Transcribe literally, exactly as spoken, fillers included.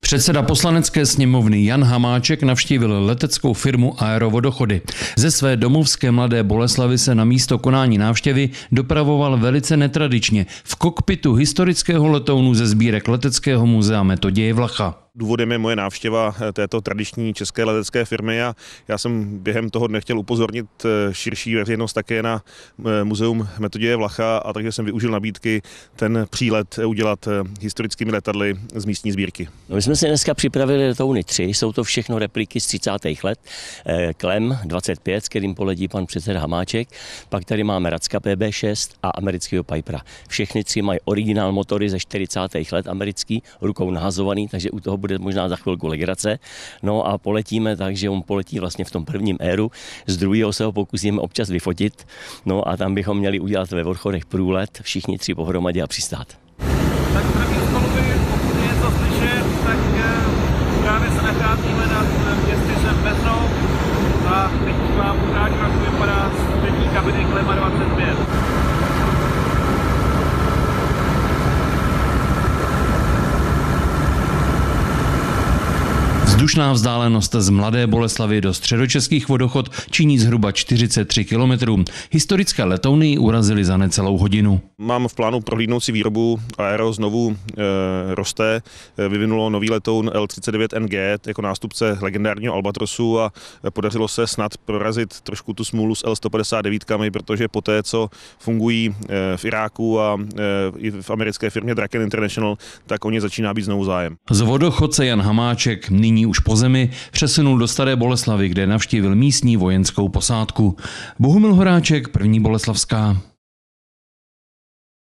Předseda poslanecké sněmovny Jan Hamáček navštívil leteckou firmu Aerovodochody. Ze své domovské Mladé Boleslavi se na místo konání návštěvy dopravoval velice netradičně v kokpitu historického letounu ze sbírek Leteckého muzea Metoděje Vlacha. Důvodem je moje návštěva této tradiční české letecké firmy a já jsem během toho dne chtěl upozornit širší veřejnost také na muzeum Metoděje Vlacha, a takže jsem využil nabídky ten přílet udělat historickými letadly z místní sbírky. No, my jsme si dneska připravili letouny tři, jsou to všechno repliky z třicátých let. Klem dvacet pět, s kterým poletí pan předseda Hamáček, pak tady máme Racka P B šest a amerického Pipera. Všechny tři mají originál motory ze čtyřicátých let americký, rukou nahazovaný, takže u toho bude možná za chvilku legrace. No a poletíme tak, že on poletí vlastně v tom prvním éru, z druhého se ho pokusíme občas vyfotit, no a tam bychom měli udělat ve Vorchodech průlet, všichni tři pohromadě a přistát. Tak první spoluby, pokud je něco slyšet, tak právě se nacházíme nad městyřem Beznou a teď vám ukážu, jak vypadá střední kabiny Klema dvacet pět. Vzdušná vzdálenost z Mladé Boleslavy do středočeských Vodochod činí zhruba čtyřicet tři kilometrů. Historické letouny ji urazily za necelou hodinu. Mám v plánu prohlídnout si výrobu. Aero znovu e, roste. Vyvinulo nový letoun L třicet devět N G jako nástupce legendárního Albatrosu a podařilo se snad prorazit trošku tu smůlu s L sto padesát devět, protože poté, co fungují e, v Iráku a e, i v americké firmě Draken International, tak o ně začíná být znovu zájem. Z Vodochodce Jan Hamáček nyní už po zemi přesunul do Staré Boleslavy, kde navštívil místní vojenskou posádku. Bohumil Horáček, První Boleslavská.